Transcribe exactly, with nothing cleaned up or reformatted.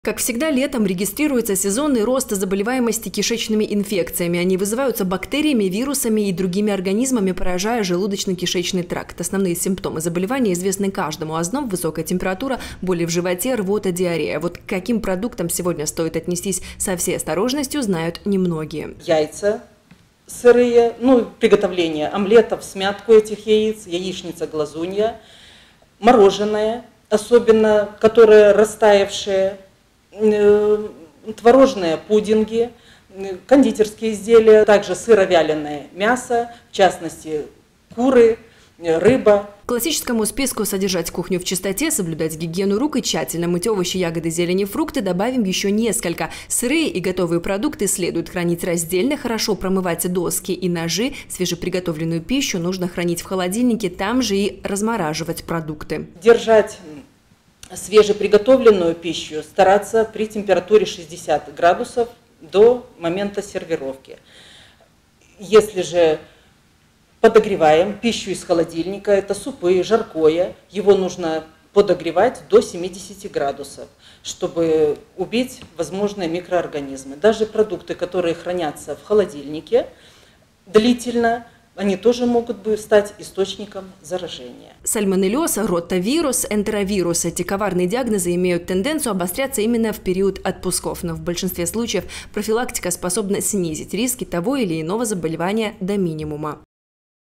Как всегда, летом регистрируется сезонный рост заболеваемости кишечными инфекциями. Они вызываются бактериями, вирусами и другими организмами, поражая желудочно-кишечный тракт. Основные симптомы заболевания известны каждому: озноб, высокая температура, боли в животе, рвота, диарея. Вот к каким продуктам сегодня стоит отнестись со всей осторожностью, знают немногие. Яйца сырые, ну, приготовление омлетов, смятку этих яиц, яичница, глазунья, мороженое, особенно которое растаявшее, творожные пудинги, кондитерские изделия, также сыровяленое мясо, в частности куры, рыба. К классическому списку «Содержать кухню в чистоте», «Соблюдать гигиену рук» и «Тщательно мыть овощи, ягоды, зелень и фрукты» добавим еще несколько. Сырые и готовые продукты следует хранить раздельно, хорошо промывать доски и ножи. Свежеприготовленную пищу нужно хранить в холодильнике, там же и размораживать продукты. Держать свежеприготовленную пищу стараться при температуре шестьдесят градусов до момента сервировки. Если же подогреваем пищу из холодильника, это супы, жаркое, его нужно подогревать до семидесяти градусов, чтобы убить возможные микроорганизмы. Даже продукты, которые хранятся в холодильнике длительно, они тоже могут стать источником заражения. Сальмонеллез, ротавирус, энтеровирус – эти коварные диагнозы имеют тенденцию обостряться именно в период отпусков. Но в большинстве случаев профилактика способна снизить риски того или иного заболевания до минимума.